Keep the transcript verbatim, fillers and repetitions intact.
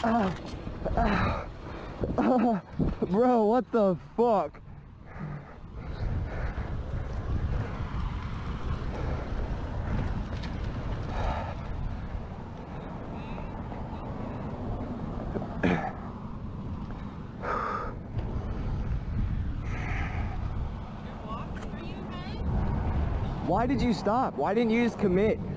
Bro, what the fuck? Why did you stop? Why didn't you just commit?